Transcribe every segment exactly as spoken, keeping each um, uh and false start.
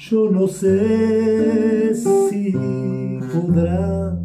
Yo no sé si podrá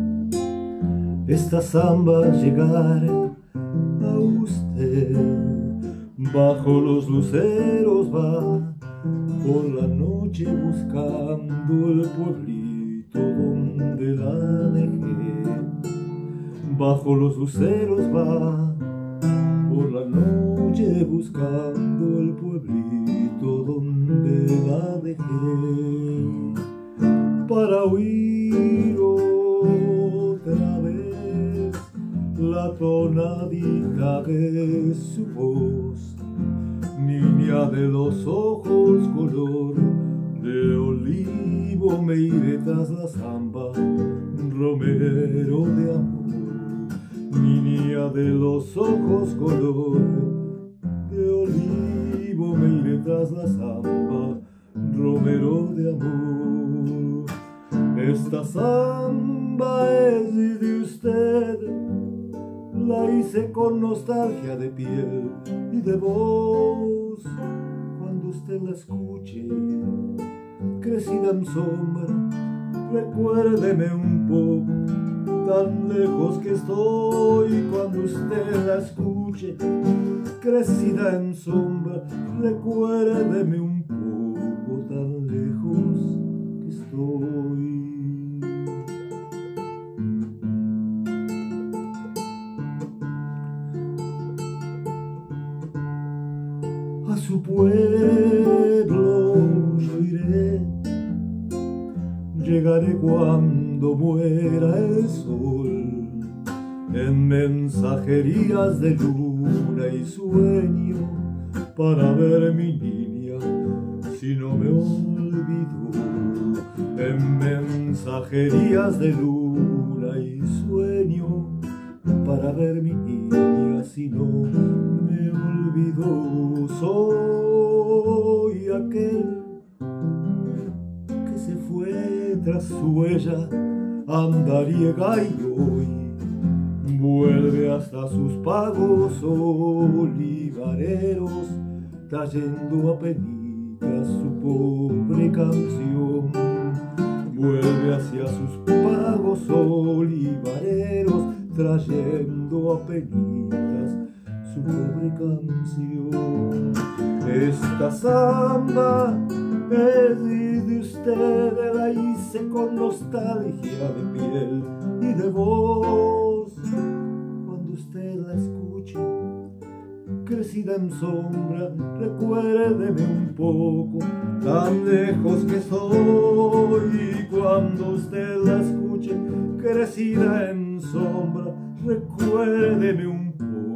esta samba llegar a usted. Bajo los luceros va por la noche buscando el pueblito donde la dejé. Bajo los luceros va por la noche buscando el pueblito donde la dejé, para oír otra vez la tonadita de su voz. Niña de los ojos color de olivo, me iré tras la samba, romero de amor. Niña de los ojos color de olivo, me iré tras la samba, romero de amor. Esta samba es de usted, la hice con nostalgia de piel y de voz. Cuando usted la escuche, crecida en sombra, recuérdeme un poco, tan lejos que estoy. Cuando usted la escuche, crecida en sombra, recuérdeme un poco, tan lejos que estoy. A su pueblo yo iré, llegaré cuando muera el sol, en mensajerías de luna y sueño, para ver mi niña si no me olvido. En mensajerías de luna y sueño, para ver mi niña si no me olvido. Soy aquel que se fue tras su huella andariega y hoy vuelve hasta sus pagos olivareros, trayendo apenitas su pobre canción. Vuelve hacia sus pagos olivareros, trayendo apenitas su pobre canción. Esta samba es de usted, la hice con nostalgia de piel y de voz. Cuando usted la escuche, crecida en sombra, recuérdeme un poco, tan lejos que soy. Cuando usted la escuche, crecida en sombra, recuérdeme un poco,